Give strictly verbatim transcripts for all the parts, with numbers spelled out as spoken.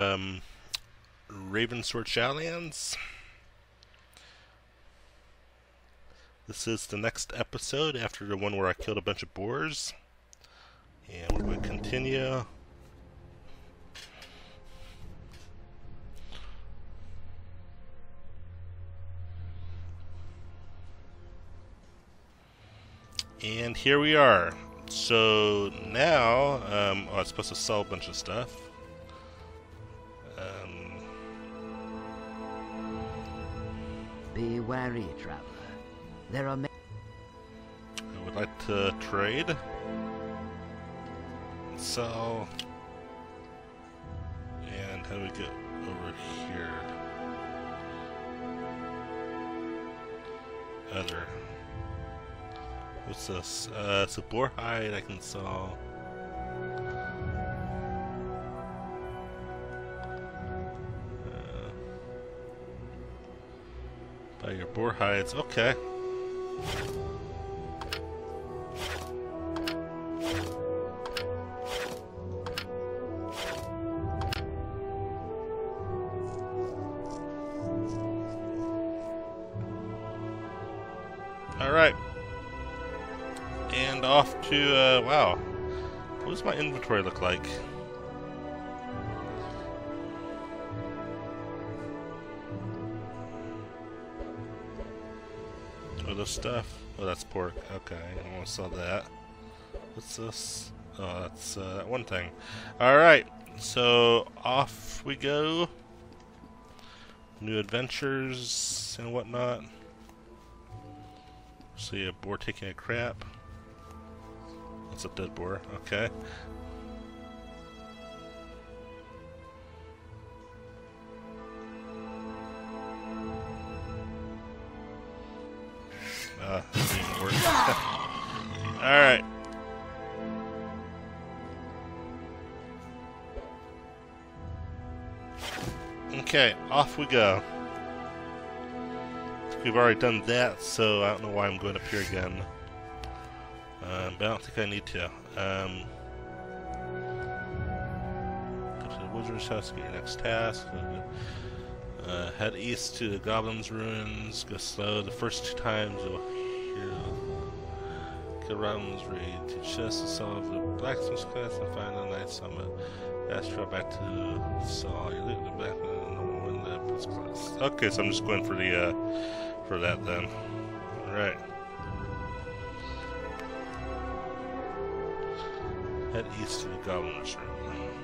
Um, Ravensword Shadowlands. This is the next episode after the one where I killed a bunch of boars. And we're going to continue. And here we are. So now, um, oh, I was supposed to sell a bunch of stuff. Um, Be wary, traveler. There are many. I would like to trade. Sell. And how do we get over here? Other. What's this? Uh, it's a boar hide I can sell. Uh, buy your boar hides. Okay. Alright. And off to, uh, wow. What does my inventory look like? Oh, this stuff? Oh, that's pork. Okay, I don't want to sell that. What's this? Oh, that's, uh, that one thing. Alright, so off we go. New adventures and whatnot. See a boar taking a crap. That's a dead boar, okay. Uh, that didn't work. Alright. Okay, off we go. We've already done that, so I don't know why I'm going up here again. Um, but I don't think I need to. Um, go to the wizard's house, get your next task. Uh, head east to the goblins' ruins. Go slow. The first two times you'll hear kill Robin's raid. Two chests to solve the blacksmith's class and find the night summit. Astro back to Saul. You loot the back and win the blitz class. Okay, so I'm just going for the uh, for that then. All right. Head east to the Goblin's room.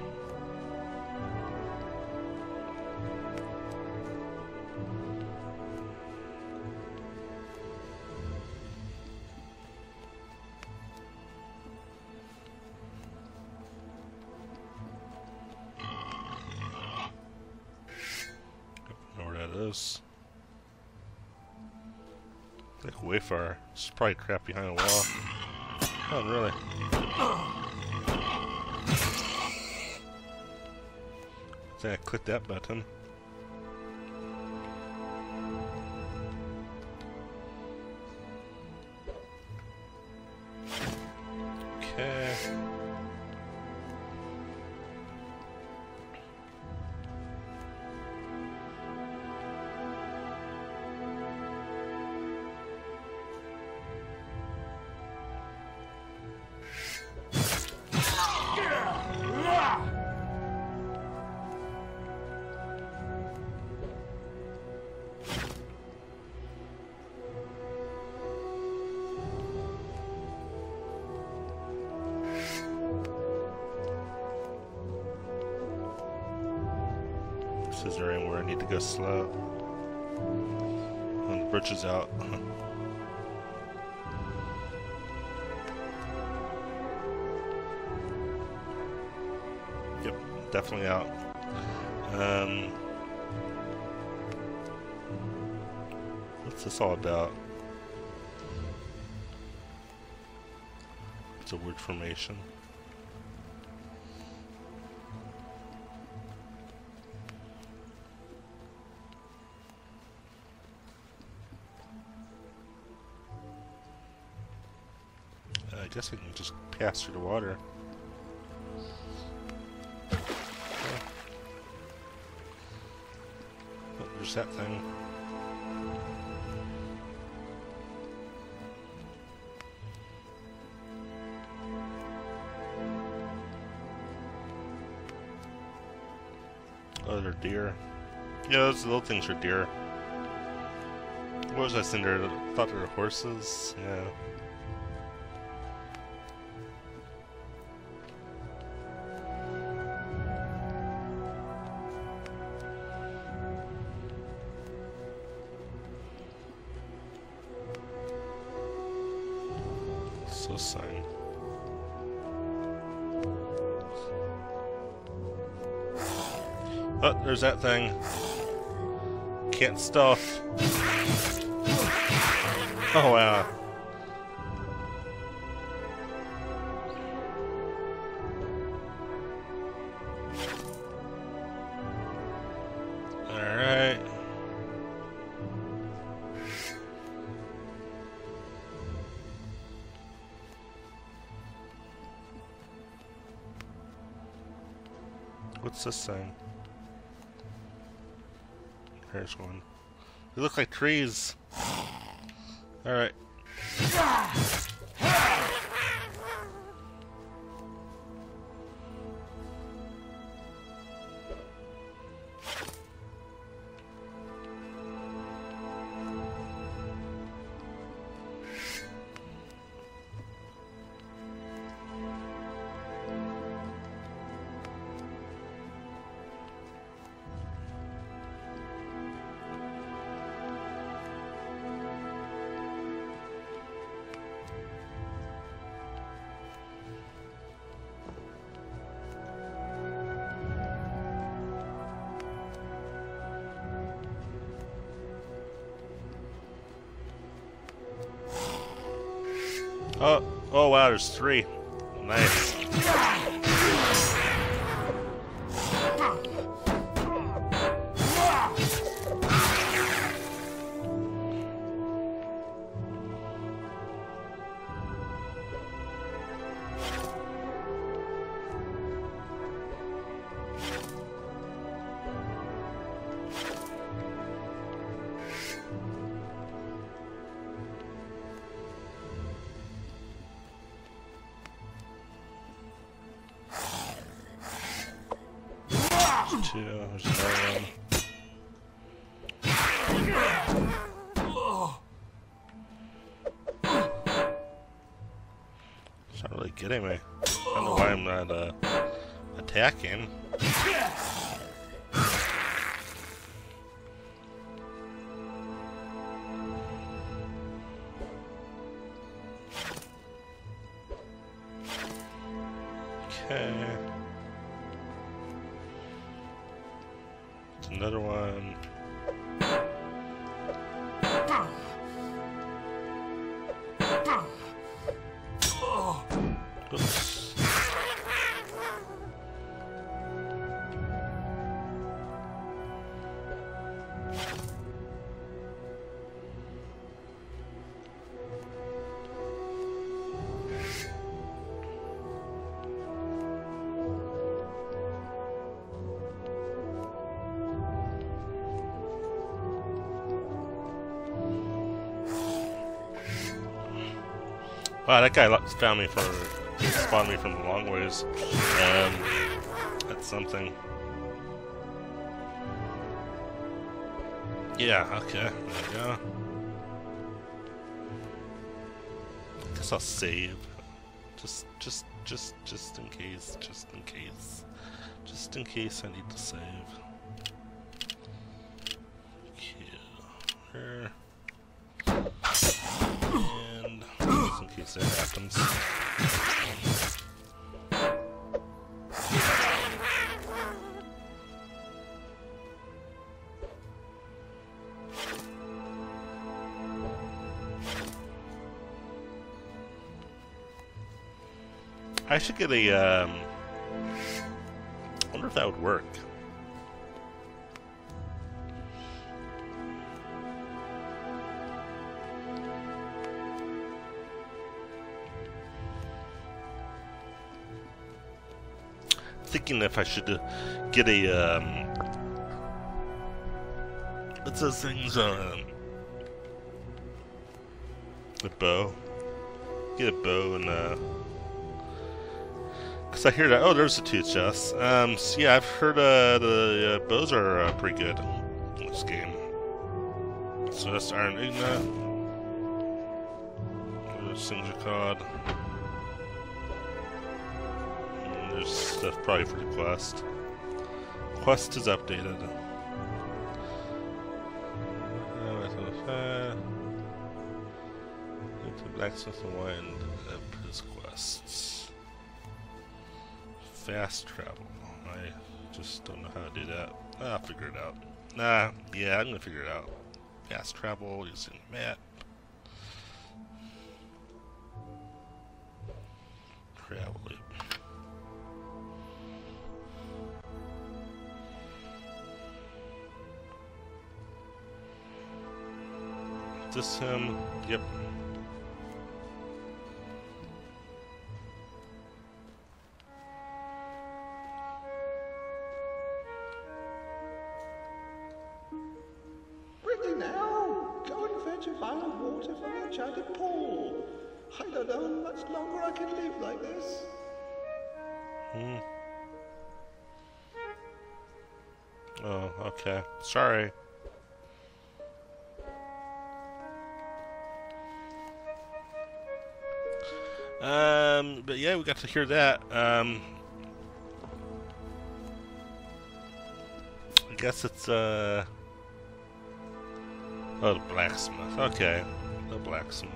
I don't know where that is. Like way far. It's probably crap behind a wall. Oh, really? I click that button. Okay. Is there anywhere I need to go slow? When the bridge is out. Yep, definitely out. Um, what's this all about? It's a weird formation. I guess I can just pass through the water. there's that thing. Oh, they're deer. Yeah, those little things are deer. What was I saying there? I thought they were horses. Yeah. So sign. Oh, there's that thing. Can't stuff. Oh wow. Alright. What's this thing? There's one. They look like trees. Alright. Oh, oh wow, there's three. Nice. Two, there's another one. It's not really getting me. I don't know why I'm not uh, attacking. Okay. Another one. Oops. Wow, that guy found me for spawned me from a long ways. Um, that's something. Yeah, okay, there we go. I guess I'll save. Just, just, just, just in case, just in case. Just in case I need to save. Here. And just in case that happens. I should get a, um... I wonder if that would work. Thinking if I should uh, get a, um... What's those things on? A bow. Get a bow and uh. Cause I hear that. Oh, there's the two chests. Um, so yeah, I've heard uh, the uh, bows are uh, pretty good in this game. So that's Iron Igna. There's Singer Cod. And there's stuff probably for the quest. Quest is updated. Uh, to Blacksmith and wind up his quests. Fast travel. I just don't know how to do that. I'll figure it out. Nah, yeah, I'm gonna figure it out. Fast travel using the map. Travel loop. Is this him? Yep. I don't know how much longer I can live like this. Hmm. Oh, okay. Sorry. Um, but yeah, we got to hear that. Um, I guess it's, uh... oh, the blacksmith. Okay. The blacksmith.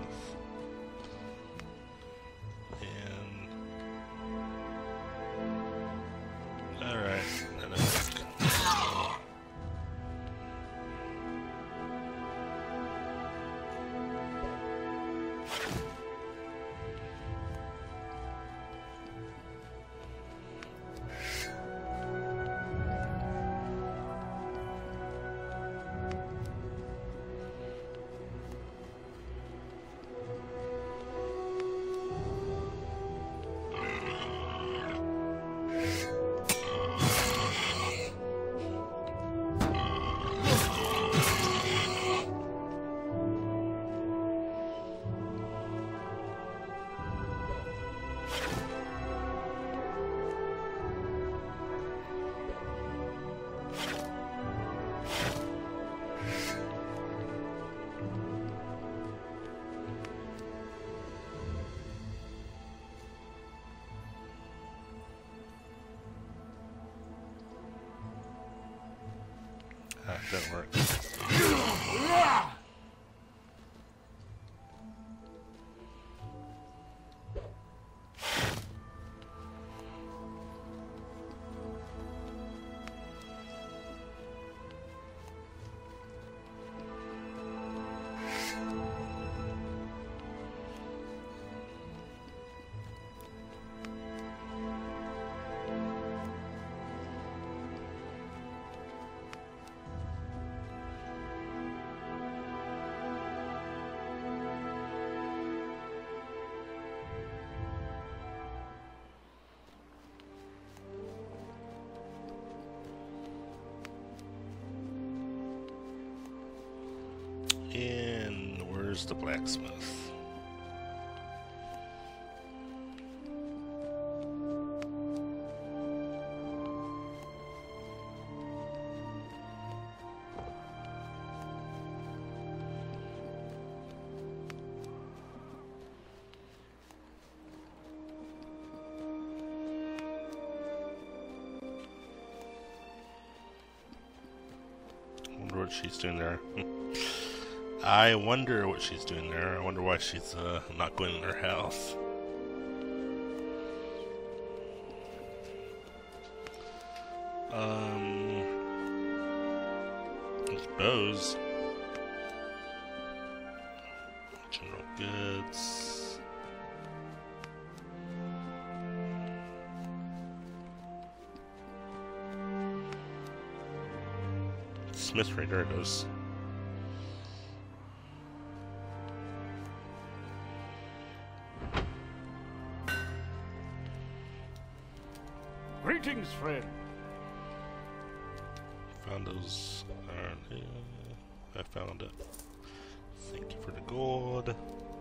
Ah, it doesn't work. And where's the blacksmith? I wonder what she's doing there. I wonder what she's doing there. I wonder why she's uh, not going in her house. Um, there's bows. General goods. Smith right there it goes. Greetings, friend. Found those. Uh, I found it. Thank you for the gold.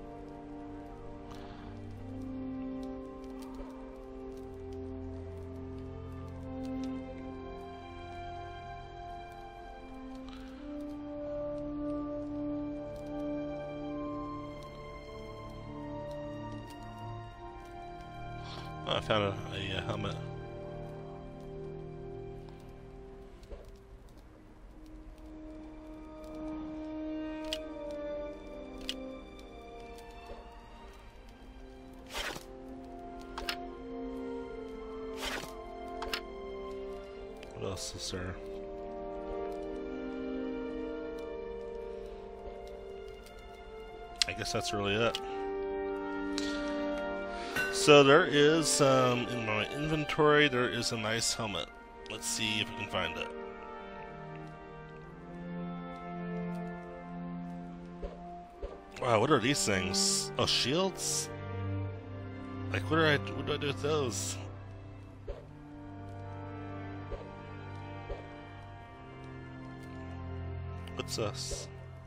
Oh, I found a, a, a helmet. What else is there? I guess that's really it. So there is, um, in my inventory, there is a nice helmet. Let's see if we can find it. Wow, what are these things? Oh, shields? Like, what do I, what do I do with those? What's this?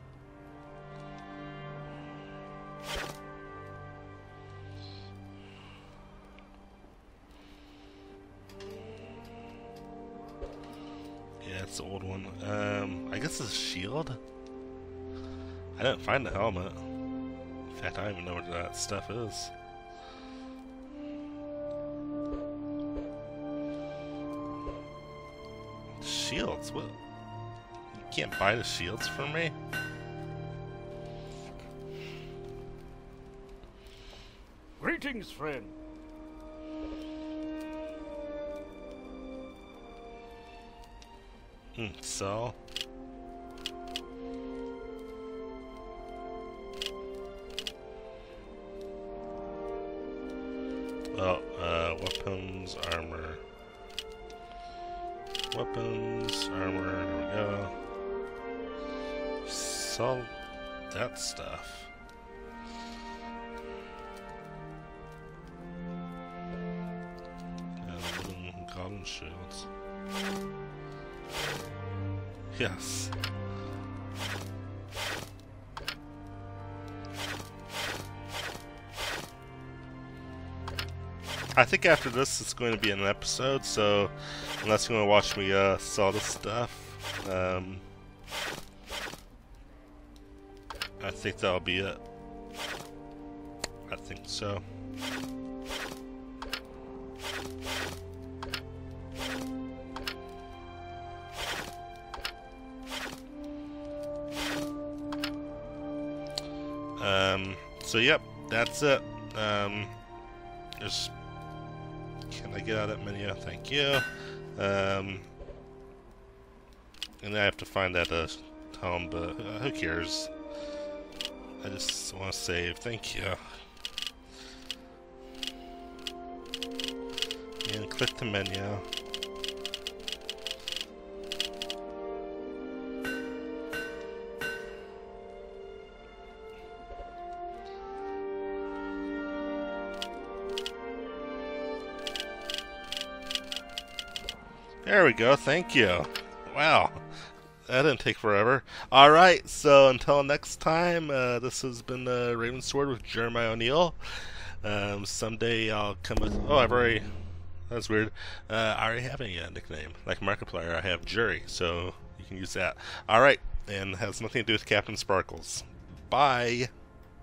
Yeah, it's the old one. Um, I guess it's a shield? I didn't find the helmet. In fact, I don't even know what that stuff is. Shields? What? You can't buy the shields from me? Greetings, friend. Hmm, so... Well, uh, weapons, armor. Weapons, armor, there we go. Sell that stuff. And wooden goblin shields. Yes. I think after this it's going to be an episode, so unless you want to watch me uh, sell this stuff, um, I think that'll be it. I think so. Um, so yep, that's it. Um, there's Can I get out of that menu? Thank you. Um, and I have to find that uh, home, but uh, who cares? I just want to save. Thank you. And click the menu. There we go, thank you. Wow, that didn't take forever. Alright, so until next time, uh, this has been uh, Ravensword with Jeremiah O'Neill. Um, someday I'll come with... Oh, I've already... That's weird. Uh, I already have a uh, nickname. Like Markiplier, I have Jury, so you can use that. Alright, and has nothing to do with Captain Sparkles. Bye!